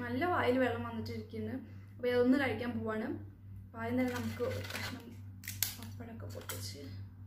നല്ല വായിൽ വെള്ളം വന്നിട്ടിരിക്കുന്നു. അപ്പോൾ ഇതൊന്ന് കഴിക്കാൻ പോവാണ്. അപ്പോൾ ആദ്യം തന്നെ നമുക്ക് ഒരു കഷ്ണം പപ്പടമൊക്കെ പൊട്ടിച്ച്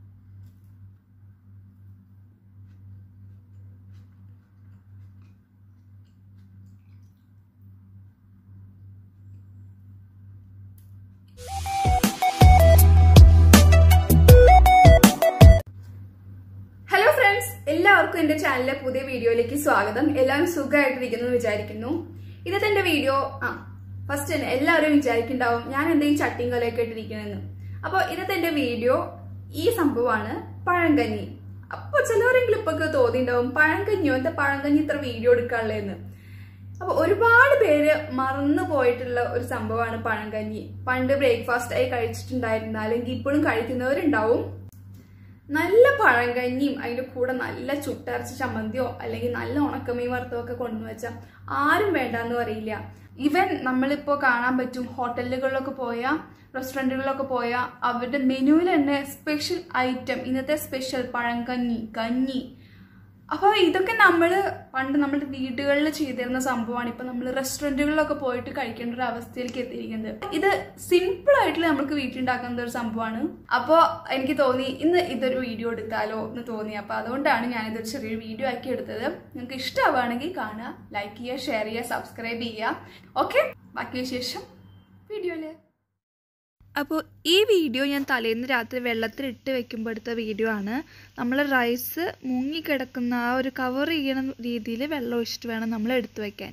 എല്ലാവർക്കും എൻ്റെ ചാനലിലെ പുതിയ വീഡിയോയിലേക്ക് സ്വാഗതം. എല്ലാവരും സുഖമായിട്ടിരിക്കുന്നു വിചാരിക്കുന്നു. ഇന്നത്തെ എൻ്റെ വീഡിയോ ഫസ്റ്റ് തന്നെ എല്ലാവരും വിചാരിക്കുന്നുണ്ടാവും ഞാൻ എന്താ ഈ ചട്ടിയും കലയൊക്കെ ഇട്ടിരിക്കണമെന്ന്. അപ്പോൾ ഇന്നത്തെ എൻ്റെ വീഡിയോ ഈ സംഭവമാണ്, പഴങ്കഞ്ഞി. അപ്പോൾ ചിലവരെങ്കിലും ഇപ്പൊക്കെ തോന്നിയിട്ടുണ്ടാവും പഴങ്കഞ്ഞിയോ എന്താ പഴങ്കഞ്ഞി ഇത്ര വീഡിയോ എടുക്കാനുള്ളതെന്ന്. അപ്പോൾ ഒരുപാട് പേര് മറന്നു പോയിട്ടുള്ള ഒരു സംഭവമാണ് പഴങ്കഞ്ഞി. പണ്ട് ബ്രേക്ക്ഫാസ്റ്റ് ആയി കഴിച്ചിട്ടുണ്ടായിരുന്ന അല്ലെങ്കിൽ ഇപ്പോഴും കഴിക്കുന്നവരുണ്ടാവും. നല്ല പഴങ്കഞ്ഞിയും അതിൻ്റെ കൂടെ നല്ല ചുട്ടരച്ച ചമ്മന്തിയോ അല്ലെങ്കിൽ നല്ല ഉണക്കമീൻ വറുത്തോ ഒക്കെ കൊണ്ടുവച്ചാൽ ആരും വേണ്ടാന്ന് പറയില്ല. ഈവൻ നമ്മളിപ്പോൾ കാണാൻ പറ്റും ഹോട്ടലുകളിലൊക്കെ പോയാൽ റെസ്റ്റോറൻറ്റുകളിലൊക്കെ പോയാൽ അവരുടെ മെനുവിൽ തന്നെ സ്പെഷ്യൽ ഐറ്റം, ഇന്നത്തെ സ്പെഷ്യൽ പഴങ്കഞ്ഞി, കഞ്ഞി. അപ്പോൾ ഇതൊക്കെ പണ്ട് നമ്മുടെ വീടുകളിൽ ചെയ്തിരുന്ന സംഭവമാണ്. ഇപ്പം നമ്മൾ റെസ്റ്റോറൻറ്റുകളിലൊക്കെ പോയിട്ട് കഴിക്കേണ്ട ഒരു അവസ്ഥയിലേക്ക് എത്തിയിരിക്കുന്നത്. ഇത് സിമ്പിളായിട്ട് നമുക്ക് വീട്ടിലുണ്ടാക്കുന്ന ഒരു സംഭവമാണ്. അപ്പോൾ എനിക്ക് തോന്നി ഇന്ന് ഇതൊരു വീഡിയോ എടുത്താലോ എന്ന് തോന്നി. അപ്പോൾ അതുകൊണ്ടാണ് ഞാനിതൊരു ചെറിയൊരു വീഡിയോ ആക്കി എടുത്തത്. നിങ്ങൾക്ക് ഇഷ്ടമാവുകയാണെങ്കിൽ കാണുക, ലൈക്ക് ചെയ്യുക, ഷെയർ ചെയ്യുക, സബ്സ്ക്രൈബ് ചെയ്യുക. ഓക്കെ, ബാക്കി വിശേഷം വീഡിയോയിൽ. അപ്പോൾ ഈ വീഡിയോ ഞാൻ തലേന്ന് രാത്രി വെള്ളത്തിലിട്ട് വെക്കുമ്പോൾ എടുത്ത വീഡിയോ ആണ്. നമ്മൾ റൈസ് മുങ്ങിക്കിടക്കുന്ന ആ ഒരു കവർ ചെയ്യണ രീതിയിൽ വെള്ളം ഒഴിച്ചിട്ട് വേണം നമ്മൾ എടുത്തു വെക്കാൻ.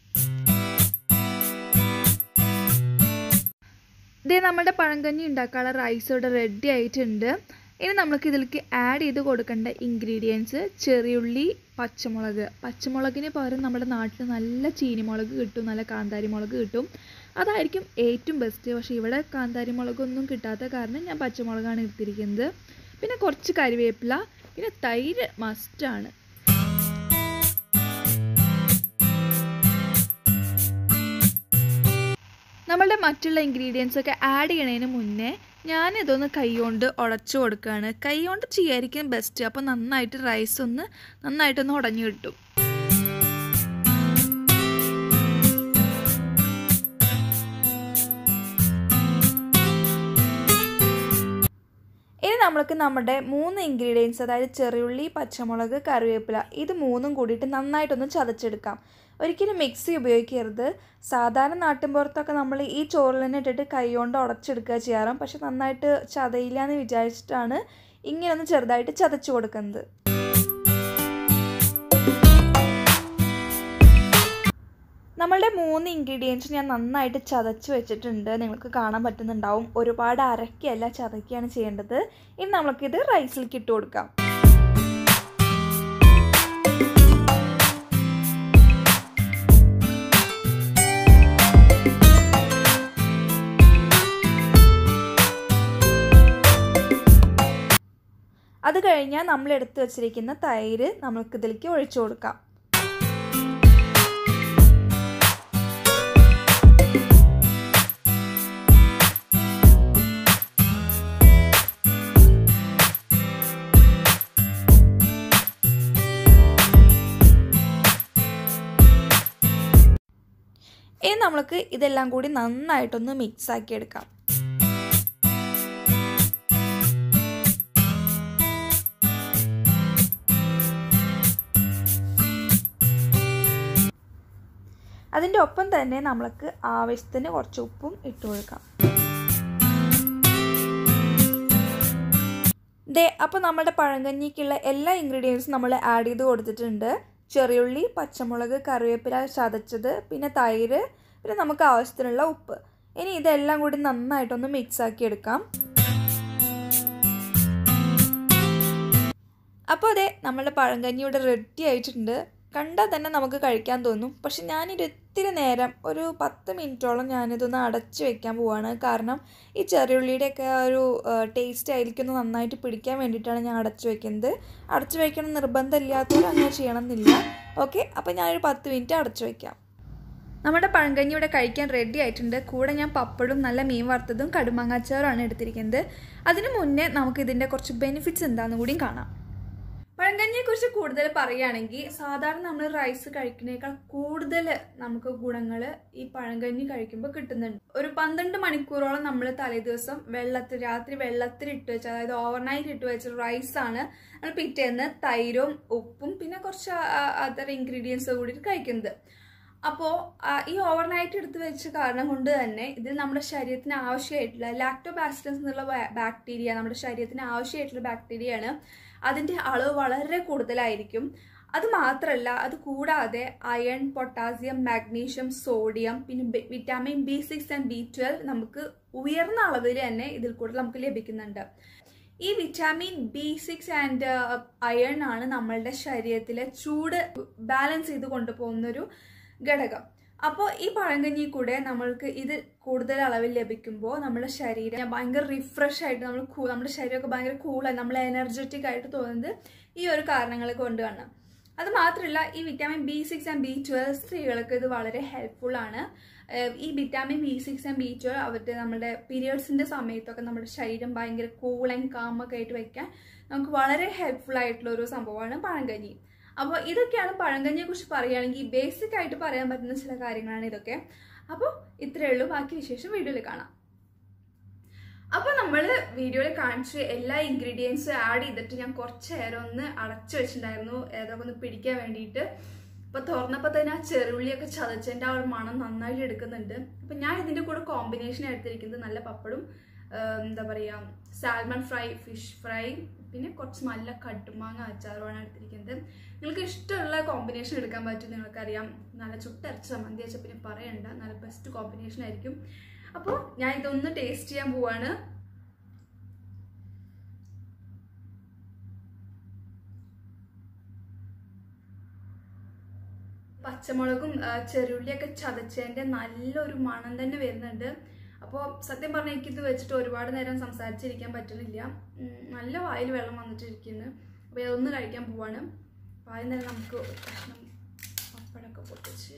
ഇതേ നമ്മുടെ പഴങ്കഞ്ഞി ഉണ്ടാക്കാനുള്ള റൈസ് ഇവിടെ റെഡി ആയിട്ടുണ്ട്. ഇനി നമുക്ക് ഇതിലേക്ക് ആഡ് ചെയ്ത് കൊടുക്കേണ്ട ഇൻഗ്രീഡിയൻസ് ചെറിയുള്ളി, പച്ചമുളകിന് പകരം നമ്മുടെ നാട്ടിൽ നല്ല ചീനിമുളക് കിട്ടും, നല്ല കാന്താരി മുളക് കിട്ടും. അതായിരിക്കും ഏറ്റവും ബെസ്റ്റ്. പക്ഷേ ഇവിടെ കാന്താരി മുളകൊന്നും കിട്ടാത്ത കാരണം ഞാൻ പച്ചമുളകാണ് എടുത്തിരിക്കുന്നത്. പിന്നെ കുറച്ച് കരിവേപ്പില, പിന്നെ തൈര് മസ്റ്റാണ്. നമ്മളുടെ മറ്റുള്ള ഇൻഗ്രീഡിയൻസ് ഒക്കെ ആഡ് ചെയ്യണതിന് മുന്നേ ഞാനിതൊന്ന് കൈകൊണ്ട് ഉടച്ചു കൊടുക്കുകയാണ്. കൈകൊണ്ട് ചെയ്യായിരിക്കും ബെസ്റ്റ്. അപ്പോൾ നന്നായിട്ട് റൈസ് നന്നായിട്ടൊന്ന് ഉടഞ്ഞു കിട്ടും. ഇനി നമ്മൾക്ക് നമ്മുടെ 3 ഇൻഗ്രീഡിയൻസ്, അതായത് ചെറിയുള്ളി, പച്ചമുളക്, കറിവേപ്പില, ഇത് 3ഉം കൂടിയിട്ട് നന്നായിട്ടൊന്ന് ചതച്ചെടുക്കാം. ഒരിക്കലും മിക്സി ഉപയോഗിക്കരുത്. സാധാരണ നാട്ടിൻപുറത്തൊക്കെ നമ്മൾ ഈ ചോറിൽ തന്നെ ഇട്ടിട്ട് കൈകൊണ്ട് ഉടച്ചെടുക്കുക ചെയ്യാറും. പക്ഷെ നന്നായിട്ട് ചതയില്ല എന്ന് വിചാരിച്ചിട്ടാണ് ഇങ്ങനെ ഒന്ന് ചെറുതായിട്ട് ചതച്ചു കൊടുക്കുന്നത്. നമ്മളുടെ 3 ഇൻഗ്രീഡിയൻസ് ഞാൻ നന്നായിട്ട് ചതച്ച് വെച്ചിട്ടുണ്ട്. നിങ്ങൾക്ക് കാണാൻ പറ്റുന്നുണ്ടാവും. ഒരുപാട് അരക്കുകയല്ല, ചതക്കുകയാണ് ചെയ്യേണ്ടത്. ഇനി നമുക്കിത് റൈസിലേക്ക് ഇട്ട് കൊടുക്കാം. അത് കഴിഞ്ഞാൽ നമ്മൾ എടുത്തു വച്ചിരിക്കുന്ന തൈര് നമുക്കിതിലേക്ക് ഒഴിച്ചു കൊടുക്കാം. ഇനി നമുക്ക് ഇതെല്ലാം കൂടി നന്നായിട്ടൊന്ന് മിക്സ് ആക്കി എടുക്കാം. അതിൻ്റെ ഒപ്പം തന്നെ നമ്മൾക്ക് ആവശ്യത്തിന് കുറച്ച് ഉപ്പും ഇട്ട് കൊടുക്കാം. അപ്പോൾ നമ്മുടെ പഴങ്കഞ്ഞിക്കുള്ള എല്ലാ ഇൻഗ്രീഡിയൻസും നമ്മൾ ആഡ് ചെയ്ത് കൊടുത്തിട്ടുണ്ട്. ചെറിയുള്ളി, പച്ചമുളക്, കറിവേപ്പില ചതച്ചത്, പിന്നെ തൈര്, പിന്നെ നമുക്ക് ആവശ്യത്തിനുള്ള ഉപ്പ്. ഇനി ഇതെല്ലാം കൂടി നന്നായിട്ടൊന്ന് മിക്സ് ആക്കി എടുക്കാം. അപ്പോൾ നമ്മുടെ പഴങ്കഞ്ഞി ഇവിടെ റെഡി ആയിട്ടുണ്ട്. കണ്ടാൽ തന്നെ നമുക്ക് കഴിക്കാൻ തോന്നും. പക്ഷെ ഞാനിത്തിരി നേരം ഒരു 10 മിനിറ്റോളം ഞാനിതൊന്ന് അടച്ച് വെക്കാൻ പോവാണ്. കാരണം ഈ ചെറിയുള്ളിയുടെയൊക്കെ ഒരു ടേസ്റ്റ് അതിലേക്കൊന്ന് നന്നായിട്ട് പിടിക്കാൻ വേണ്ടിയിട്ടാണ് ഞാൻ അടച്ച് വെക്കുന്നത്. അടച്ച് വയ്ക്കണം നിർബന്ധമില്ലാത്തവർ അങ്ങനെ ചെയ്യണമെന്നില്ല. ഓക്കെ, അപ്പോൾ ഞാനൊരു 10 മിനിറ്റ് അടച്ച് വയ്ക്കാം. നമ്മുടെ പഴങ്കഞ്ഞി ഇവിടെ കഴിക്കാൻ റെഡി ആയിട്ടുണ്ട്. കൂടെ ഞാൻ പപ്പടും നല്ല മീൻ വറുത്തതും കടുമാങ്ങാച്ചാറുമാണ് എടുത്തിരിക്കുന്നത്. അതിന് മുന്നേ നമുക്കിതിൻ്റെ കുറച്ച് ബെനിഫിറ്റ്സ് എന്താണെന്ന് കൂടിയും കാണാം. പഴങ്കഞ്ഞിയെ കുറിച്ച് കൂടുതൽ പറയുകയാണെങ്കിൽ സാധാരണ നമ്മൾ റൈസ് കഴിക്കുന്നതിനേക്കാൾ കൂടുതൽ നമുക്ക് ഗുണങ്ങൾ ഈ പഴങ്കഞ്ഞി കഴിക്കുമ്പോൾ കിട്ടുന്നുണ്ട്. ഒരു 12 മണിക്കൂറോളം നമ്മൾ തലേദിവസം രാത്രി വെള്ളത്തിൽ ഇട്ട് വെച്ച, അതായത് ഓവർനൈറ്റ് ഇട്ട് വെച്ച റൈസാണ് നമ്മൾ പിറ്റേന്ന് തൈരും ഉപ്പും പിന്നെ കുറച്ച് അതർ ഇൻഗ്രീഡിയൻസ് കൂടി കഴിക്കുന്നത്. അപ്പോൾ ഈ ഓവർനൈറ്റ് എടുത്ത് വെച്ച കാരണം കൊണ്ട് തന്നെ ഇതിൽ നമ്മുടെ ശരീരത്തിന് ആവശ്യമായിട്ടുള്ള ലാക്ടോബാസിലസ് എന്നുള്ള ബാക്ടീരിയ, നമ്മുടെ ശരീരത്തിന് ആവശ്യമായിട്ടുള്ള ബാക്ടീരിയയാണ്. അതിൻ്റെ അളവ് വളരെ കൂടുതലായിരിക്കും. അത് മാത്രമല്ല, അത് കൂടാതെ അയൺ, പൊട്ടാസ്യം, മാഗ്നീഷ്യം, സോഡിയം, പിന്നെ വിറ്റാമിൻ B6 ആൻഡ് B12 നമുക്ക് ഉയർന്ന അളവിൽ തന്നെ ഇതിൽ കൂടുതൽ നമുക്ക് ലഭിക്കുന്നുണ്ട്. ഈ വിറ്റാമിൻ B6 ആൻഡ് അയൺ ആണ് നമ്മളുടെ ശരീരത്തിലെ ചൂട് ബാലൻസ് ചെയ്ത് കൊണ്ടുപോകുന്നൊരു ഘടകം. അപ്പോൾ ഈ പഴങ്കഞ്ഞി കൂടെ നമ്മൾക്ക് ഇത് കൂടുതൽ അളവിൽ ലഭിക്കുമ്പോൾ നമ്മുടെ ശരീരം ഭയങ്കര റിഫ്രഷ് ആയിട്ട് നമ്മുടെ ശരീരമൊക്കെ ഭയങ്കര കൂളായി, നമ്മൾ എനർജറ്റിക് ആയിട്ട് തോന്നുന്നത് ഈ ഒരു കാരണങ്ങൾ കൊണ്ടാണ്. അത് മാത്രമല്ല, ഈ വിറ്റാമിൻ B6 ആൻഡ് B12 സ്ത്രീകൾക്ക് ഇത് വളരെ ഹെൽപ്ഫുൾ ആണ്. ഈ വിറ്റാമിൻ B6 ആൻഡ് B12 അവരുടെ നമ്മുടെ പീരിയഡ്സിന്റെ സമയത്തൊക്കെ നമ്മുടെ ശരീരം ഭയങ്കര കൂൾ ആൻഡ് കാമൊക്കെ ആയിട്ട് വെക്കാൻ നമുക്ക് വളരെ ഹെൽപ്ഫുൾ ആയിട്ടുള്ള ഒരു സംഭവമാണ് പഴങ്കഞ്ഞി. അപ്പോൾ ഇതൊക്കെയാണ് പഴങ്കഞ്ഞിയെ കുറിച്ച് പറയുകയാണെങ്കിൽ ബേസിക് ആയിട്ട് പറയാൻ പറ്റുന്ന ചില കാര്യങ്ങളാണ് ഇതൊക്കെ. അപ്പോൾ ഇത്രയേ ഉള്ളൂ, ബാക്കി വിശേഷം വീഡിയോയിൽ കാണാം. അപ്പോൾ നമ്മൾ വീഡിയോയിൽ കാണിച്ച എല്ലാ ഇൻഗ്രീഡിയൻസും ആഡ് ചെയ്തിട്ട് ഞാൻ കുറച്ച് നേരം ഒന്ന് അടച്ചു വെച്ചിട്ടുണ്ടായിരുന്നു, ഏതൊക്കെ ഒന്ന് പിടിക്കാൻ വേണ്ടിയിട്ട്. അപ്പോൾ തുറന്നപ്പോൾ തന്നെ ആ ചെറുള്ളിയൊക്കെ ചതച്ചതിൻ്റെ ആ ഒരു മണം നന്നായിട്ട് എടുക്കുന്നുണ്ട്. അപ്പം ഞാൻ ഇതിൻ്റെ കൂടെ കോമ്പിനേഷൻ എടുത്തിരിക്കുന്നത് നല്ല പപ്പടും, എന്താ പറയുക, സാൽമൺ ഫ്രൈ, ഫിഷ് ഫ്രൈ, പിന്നെ കുറച്ച് നല്ല കട്ടുമാങ്ങ അച്ചാറുമാണ് എടുത്തിരിക്കുന്നത്. നിങ്ങൾക്ക് ഇഷ്ടമുള്ള കോമ്പിനേഷൻ എടുക്കാൻ പറ്റും. നിങ്ങൾക്കറിയാം, നല്ല ചുട്ടരച്ച ചമ്മന്തി വെച്ചാൽ പിന്നെ പറയണ്ട, നല്ല ബെസ്റ്റ് കോമ്പിനേഷൻ ആയിരിക്കും. അപ്പോൾ ഞാൻ ഇതൊന്ന് ടേസ്റ്റ് ചെയ്യാൻ പോവാണ്. പച്ചമുളകും ചെറുള്ളിയൊക്കെ ചതച്ചതിൻ്റെ നല്ലൊരു മണം തന്നെ വരുന്നുണ്ട്. അപ്പോൾ സത്യം പറഞ്ഞാൽ എനിക്കിത് വെച്ചിട്ട് ഒരുപാട് നേരം സംസാരിച്ചിരിക്കാൻ പറ്റുന്നില്ല, നല്ല വായിൽ വെള്ളം വന്നിട്ടിരിക്കുന്നു. അപ്പോൾ അതൊന്ന് കഴിക്കാൻ പോവാണ്. അപ്പോൾ ആദ്യം തന്നെ നമുക്ക് ഒരു കഷ്ണം പപ്പടമൊക്കെ പൊട്ടിച്ച്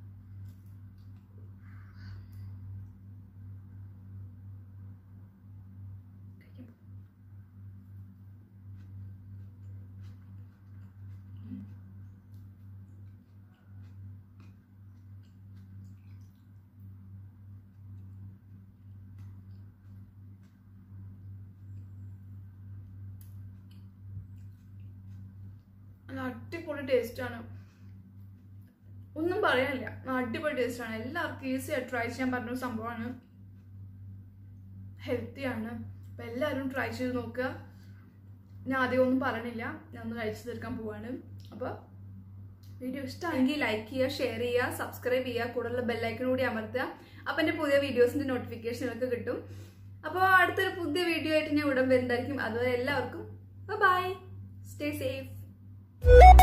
അടിപൊളി ടേസ്റ്റാണ്, ഒന്നും പറയാനില്ല, അടിപൊളി ടേസ്റ്റാണ്. എല്ലാവർക്കും ഈസി ആയിട്ട് ട്രൈ ചെയ്യാൻ പറ്റുന്ന സംഭവമാണ്, ഹെൽത്തിയാണ്. അപ്പം എല്ലാവരും ട്രൈ ചെയ്ത് നോക്കുക. ഞാൻ ആദ്യം ഒന്നും പറയണില്ല, ഞാൻ ഒന്ന് കഴിച്ചു തീർക്കാൻ പോവാണ്. അപ്പോൾ വീഡിയോ ഇഷ്ടമാണെങ്കിൽ ലൈക്ക് ചെയ്യുക, ഷെയർ ചെയ്യുക, സബ്സ്ക്രൈബ് ചെയ്യുക, കൂടുതലുള്ള ബെല്ലൈക്കൺ കൂടി അമർത്തുക. അപ്പം എൻ്റെ പുതിയ വീഡിയോസിൻ്റെ നോട്ടിഫിക്കേഷൻ നിങ്ങൾക്ക് കിട്ടും. അപ്പോൾ അടുത്തൊരു പുതിയ വീഡിയോ ആയിട്ട് ഞാൻ ഉടൻ വരുന്നതായിരിക്കും. അതുവരെ എല്ലാവർക്കും ബൈ, സ്റ്റേ സേഫ്.